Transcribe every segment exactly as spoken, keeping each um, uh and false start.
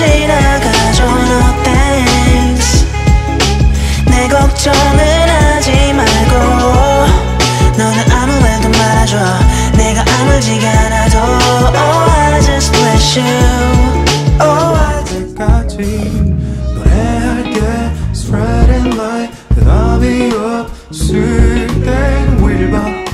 지나가죠 no thanks. 내 걱정은 하지 말고 너는 아무 말도 말아줘. 내가 아물지가 않아도 oh I just bless you. Oh I 때까지 노래할게 spreading light 답이 없을 땐 will 봐.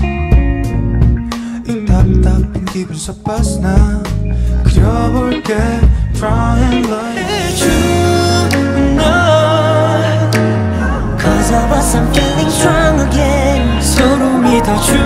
이 답답한 기분 섞어서 나 그려볼게 trying like you know. Cause of us I'm feeling strong again. 서로 믿어줄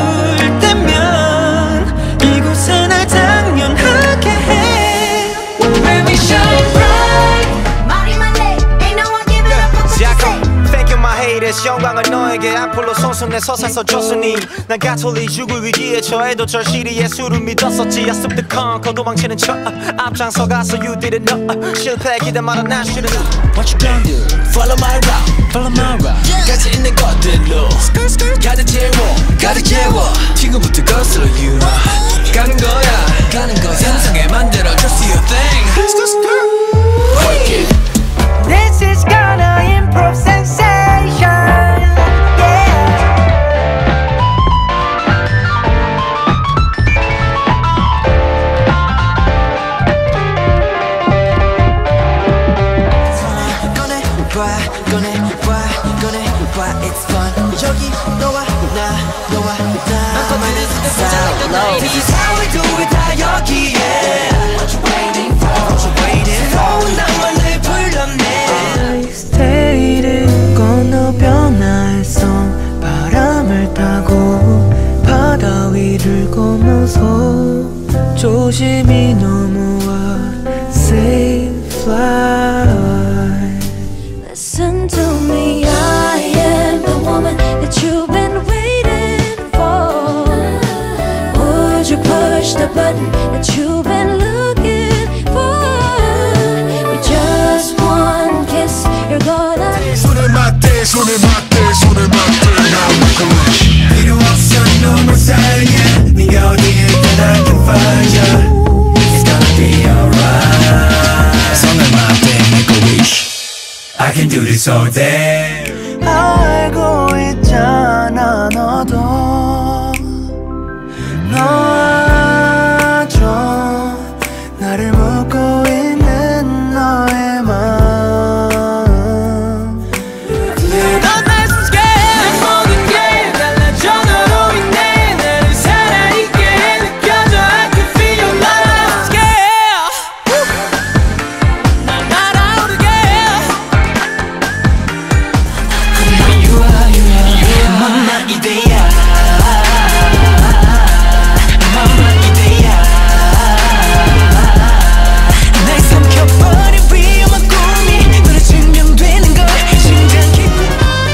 때면 이곳은 날 당연하게 해. When we shine bright 말이만 해 ain't no one giving up what you say. Thank you my haters. 영광은 너에게 앞으로 손수내 서서 써줬으니 난 가톨릭 죽을 위기에 처해도 절실히 예수를 믿었었지. I slipped the con 거 도망치는 척 앞장서 가서 you didn't know. 실패 기대 말아 난 should've known. What you gonna do? Follow my route, follow my route. 가지 있는 것들로 가득 채워, 가득 채워. 지금부터 거슬러 you 가는 거야, 가는 거야. 세상에 만들어 just your thing. Work it. This is gonna improve sensation. It's fun. 여기 너와 나 너와 나 This is how we do it 다 여기에. What you waiting for? What you waiting for? 나만 늘 불렀네. I stayed 건너편 날성 바람을 타고 바다 위를 건너서 조심히 넘어와 safe flight. Listen to me, I am the woman that you've been waiting for. Would you push the button that you've been looking for? With just one kiss, you're gonna 손을 맞대 손을 맞대 손을 맞대 Now make a wish. 필요 없어 눈물 사이에 네가 어디에 있든 I can find you. It's gonna be alright. 손을 맞대 make a wish. I can do this all day. 알고 있잖아 너도 놔줘 나를 묻고 있는 너의 맘. 내가 날 숨게 모든 게 달라져 너로 인해 나를 살아있게 느껴져. I can feel your love scared. 날 날아오르게. 맘마 이대야 맘마 이대야 날 삼켜버린 위험한 꿈이 너를 증명되는 걸 심장 깊이.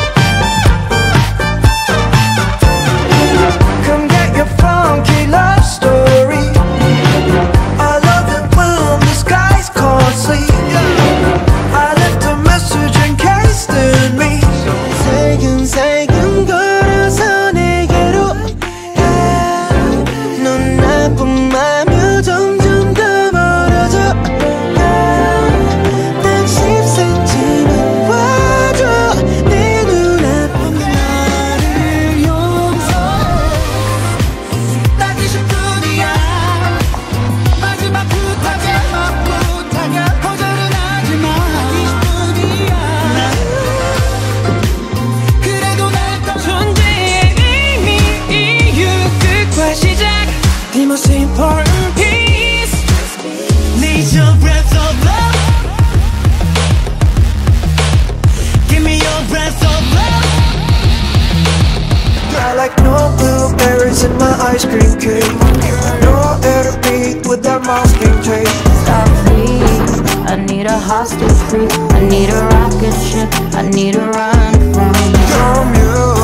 Come get your funky love story. I love it when the skies can't see. I left a message encased in me. 새근새근 걸어서 내게로 yeah. 넌 나쁜 맘이 점점 더 멀어져 yeah. 딱 십 센티미터만 와줘 내 눈앞에 나를 용서해. 딱 이십 분이야 마지막 부탁이야 부탁이야 거절은 하지마. 이십 분이야 그래도 날 존재의 의미 이유 끝과 시작. The most important piece needs your breath of love. Give me your breath of love. I like no blueberries in my ice cream cake. No air to breathe without masking tape. Stop free. I need a hostage free. I need a rocket ship. I need a run from From you